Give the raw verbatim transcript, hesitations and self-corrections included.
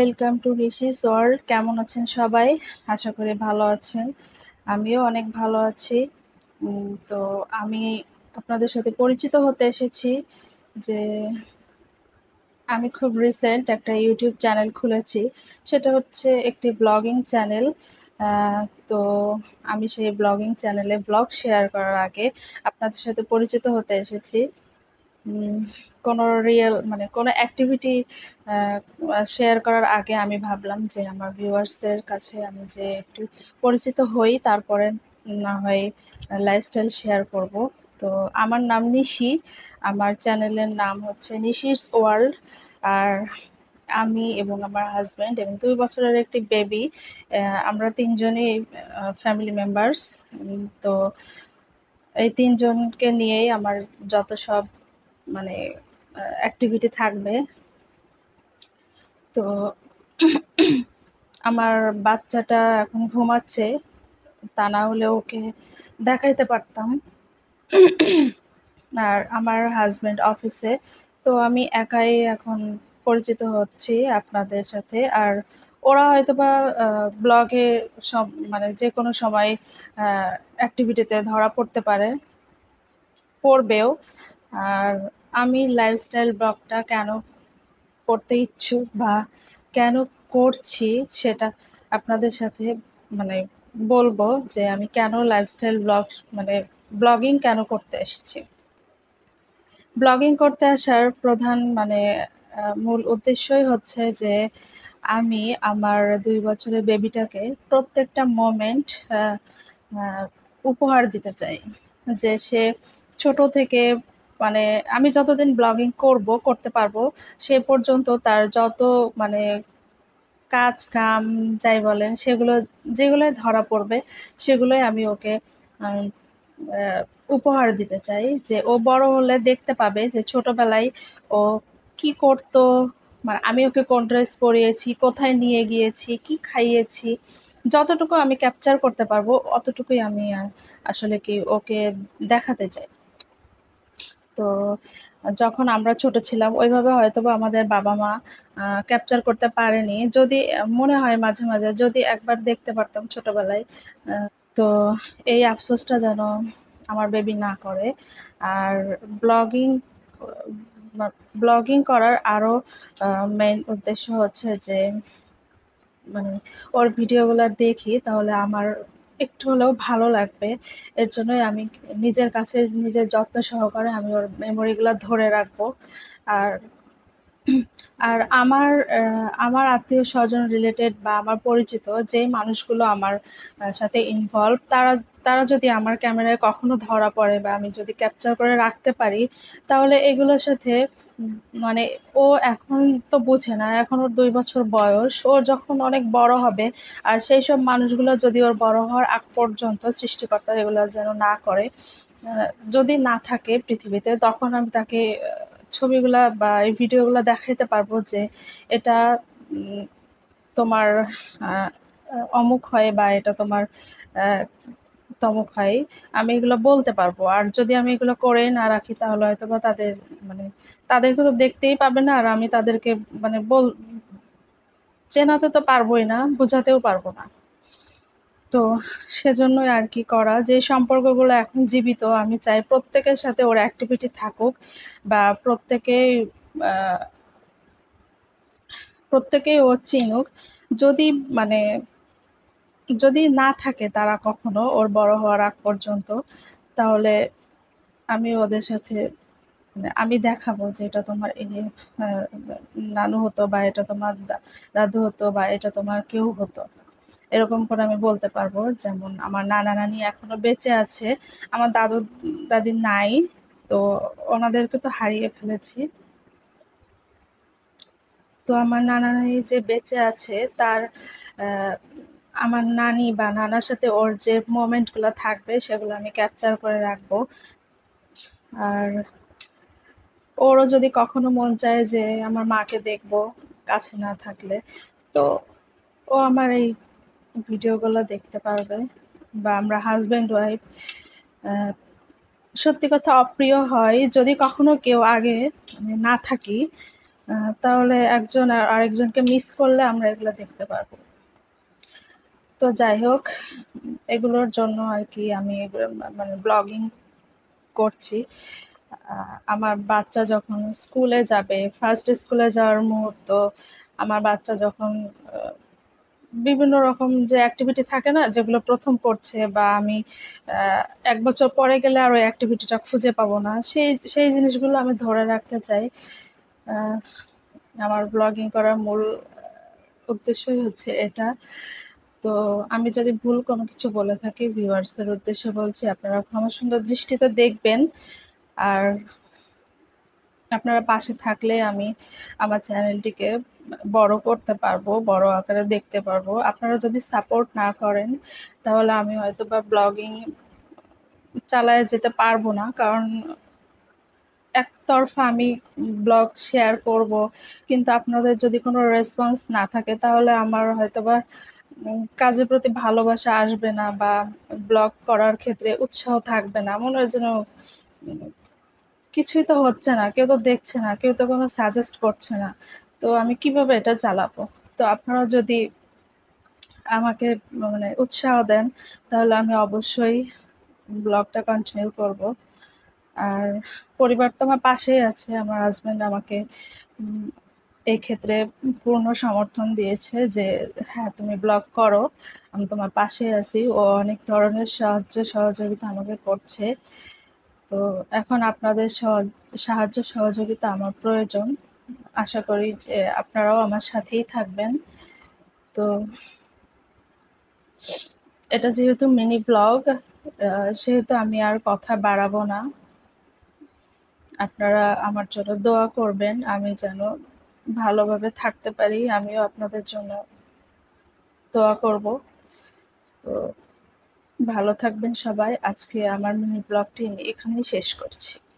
Welcome to Nishi's world. কেমন আছেন সবাই? আশা করি ভালো আছেন। আমিও অনেক ভালো আছি। উম, তো আমি আপনাদের সাথে পরিচিত হতে এসেছি যে আমি খুব রিসেন্ট একটা ইউটিউব চ্যানেল খুলেছি। সেটা হচ্ছে একটি ব্লগিং চ্যানেল। তো আমি সেই ব্লগিং চ্যানেলে ব্লগ শেয়ার করার আগে আপনাদের সাথে পরিচিত হতে এসেছি। উম, কোনো রিয়েল মানে কোনো অ্যাক্টিভিটি শেয়ার করার আগে আমি ভাবলাম যে আমার ভিউয়ার্সদের কাছে আমি যে একটু পরিচিত হই, তারপরে না হয় লাইফস্টাইল শেয়ার করব। তো আমার নাম নিশি, আমার চ্যানেলের নাম হচ্ছে নিশিস ওয়ার্ল্ড। আর আমি এবং আমার হাজব্যান্ড এবং দুই বছরের একটি বেবি, আমরা তিনজনই ফ্যামিলি মেম্বার্স। তো এই তিনজনকে নিয়েই আমার যত সব মানে অ্যাক্টিভিটি থাকবে। তো আমার বাচ্চাটা এখন ঘুমাচ্ছে, তা না হলে ওকে দেখাইতে পারতাম। আর আমার হাজব্যান্ড অফিসে। তো আমি একাই এখন পরিচিত হচ্ছি আপনাদের সাথে। আর ওরা হয়তোবা ব্লগে সব মানে যে কোনো সময় অ্যাক্টিভিটিতে ধরা পড়তে পারে, পড়বেও। আর আমি লাইফস্টাইল ব্লগটা কেন করতে ইচ্ছুক বা কেন করছি সেটা আপনাদের সাথে মানে বলবো, যে আমি কেন লাইফস্টাইল ব্লগ মানে ব্লগিং কেন করতে এসেছি। ব্লগিং করতে আসার প্রধান মানে আহ, মূল উদ্দেশ্যই হচ্ছে যে আমি আমার দুই বছরের বেবিটাকে প্রত্যেকটা মোমেন্ট উপহার দিতে চাই। যে সে ছোট থেকে মানে আমি যতদিন ব্লগিং করব করতে পারবো সে পর্যন্ত তার যত মানে কাজ কাম যাই বলেন সেগুলো যেগুলোই ধরা পড়বে সেগুলোই আমি ওকে উম, আহ, উপহার দিতে চাই। যে ও বড় হলে দেখতে পাবে যে ছোটবেলায় ও কি করতো, মানে আমি ওকে কোন ড্রেস পরিয়েছি, কোথায় নিয়ে গিয়েছি, কি খাইয়েছি, যতটুকু আমি ক্যাপচার করতে পারবো অতটুকুই আমি আহ, আসলে কি ওকে দেখাতে চাই। তো যখন আমরা ছোট ছিলাম ওইভাবে হয়তোবা আমাদের বাবা মা ক্যাপচার করতে পারেনি। যদি মনে হয় মাঝে মাঝে যদি একবার দেখতে পারতাম ছোটবেলায়, তো এই আফসোসটা যেন আমার বেবি না করে। আর ব্লগিং ব্লগিং করার আরও মেইন উদ্দেশ্য হচ্ছে যে মানে ওর ভিডিওগুলো দেখি তাহলে আমার একটু হলেও ভালো লাগবে। এর জন্যই আমি নিজের কাছে নিজের যত্ন সহকারে আমি ওর মেমোরিগুলো ধরে রাখবো। আর আর আমার আহ, আমার আত্মীয় স্বজন রিলেটেড বা আমার পরিচিত যে মানুষগুলো আমার আহ, সাথে ইনভলভ, তারা তারা যদি আমার ক্যামেরায় কখনো ধরা পড়ে বা আমি যদি ক্যাপচার করে রাখতে পারি, তাহলে এগুলোর সাথে উম, মানে ও এখন তো বোঝে না, এখন ওর দুই বছর বয়স, ও যখন অনেক বড় হবে আর সেই সব মানুষগুলো যদি ওর বড় হওয়ার আগ পর্যন্ত সৃষ্টিকর্তা এগুলো যেন না করে, আহ, যদি না থাকে পৃথিবীতে, তখন আমি তাকে আহ, ছবিগুলা বা এই ভিডিওগুলো দেখাইতে পারবো যে এটা উম, তোমার আহ, আহ, অমুক হয় বা এটা তোমার আহ, তমুক হয়। আমি এগুলো বলতে পারবো। আর যদি আমি এগুলো করে না রাখি তাহলে হয়তো বা তাদের মানে তাদেরকে তো দেখতেই পাবে না, আর আমি তাদেরকে মানে বল চেনাতে তো পারবোই না, বোঝাতেও পারবো না। তো সেজন্যই আর কি করা, যে সম্পর্কগুলো এখন জীবিত আমি চাই প্রত্যেকের সাথে ওর অ্যাক্টিভিটি থাকুক বা প্রত্যেকেই আহ, প্রত্যেকেই ও চিনুক। যদি মানে যদি না থাকে তারা কখনো ওর বড় হওয়ার আগ পর্যন্ত, তাহলে আমি ওদের সাথে মানে আমি দেখাবো যে এটা তোমার এই আহ, নানু হতো বা এটা তোমার দা- দাদু হতো বা এটা তোমার কেউ হতো। এরকম করে আমি বলতে পারবো। যেমন আমার নানা নানি এখনো বেঁচে আছে, আমার দাদু দাদি নাই, তো ওনাদেরকে তো হারিয়ে ফেলেছি। তো আমার নানা নানি যে বেঁচে আছে তার আহ, আমার নানি বা নানার সাথে ওর যে মোমেন্টগুলো থাকবে সেগুলো আমি ক্যাপচার করে রাখবো। আর ওরও যদি কখনো মন চায় যে আমার মাকে দেখবো কাছে না থাকলে, তো ও আমার এই ভিডিওগুলো দেখতে পারবে। বা আমরা হাজব্যান্ড ওয়াইফ, সত্যি কথা অপ্রিয় হয় যদি কখনো কেউ আগে মানে না থাকি, আহ, তাহলে একজন আর আরেকজনকে মিস করলে আমরা এগুলো দেখতে পারবো। তো যাই হোক, এগুলোর জন্য আর কি আমি এগুলো মানে ব্লগিং করছি। আহ, আমার বাচ্চা যখন স্কুলে যাবে, ফার্স্ট স্কুলে যাওয়ার মুহূর্ত, আমার বাচ্চা যখন আহ, বিভিন্ন রকম যে অ্যাক্টিভিটি থাকে না, যেগুলো প্রথম করছে, বা আমি আহ, এক বছর পরে গেলে আর ওই অ্যাক্টিভিটিটা খুঁজে পাবো না, সেই সেই জিনিসগুলো আমি ধরে রাখতে চাই। আহ, আমার ব্লগিং করার মূল উদ্দেশ্যই হচ্ছে এটা। তো আমি যদি ভুল কোনো কিছু বলে থাকি, ভিউয়ার্সদের উদ্দেশ্যে বলছি, আপনারা ক্ষমা সুন্দর দৃষ্টিতে দেখবেন। আর আপনারা পাশে থাকলে আমি আমার চ্যানেলটিকে বড় করতে পারবো, বড় আকারে দেখতে পারবো। আপনারা যদি সাপোর্ট না করেন, তাহলে আমি হয়তো বা ব্লগিং চালায় যেতে পারবো না। কারণ একতরফা আমি ব্লগ শেয়ার করব, কিন্তু আপনাদের যদি কোনো রেসপন্স না থাকে, তাহলে আমার হয়তোবা উম, কাজের প্রতি ভালোবাসা আসবে না, বা ব্লগ করার ক্ষেত্রে উৎসাহ থাকবে না। মনে হয় যেন উম, কিছুই তো হচ্ছে না, কেউ তো দেখছে না, কেউ তো কোনো সাজেস্ট করছে না। তো আমি কিভাবে এটা চালাবো? তো আপনারা যদি আমাকে মানে উৎসাহ দেন, তাহলে আমি অবশ্যই ব্লগটা কন্টিনিউ করব। আর পরিবার তো আমার পাশেই আছে। আমার হাজবেন্ড আমাকে উম, এই ক্ষেত্রে পূর্ণ সমর্থন দিয়েছে যে হ্যাঁ, তুমি ব্লগ করো, আমি তোমার পাশে আছি। ও অনেক ধরনের সাহায্য সহযোগিতা আমাকে করছে। তো এখন আপনাদের সহ- সাহায্য সহযোগিতা আমার প্রয়োজন। আশা করি যে আপনারাও আমার সাথেই থাকবেন। তো এটা যেহেতু মিনি ব্লগ, সেহেতু আমি আর কথা বাড়াবো না। আপনারা আমার জন্য দোয়া করবেন, আমি যেন ভালোভাবে থাকতে পারি। আমিও আপনাদের জন্য দোয়া করব। তো ভালো থাকবেন সবাই। আজকে আমার মিনি ব্লগটি আমি এখানেই শেষ করছি।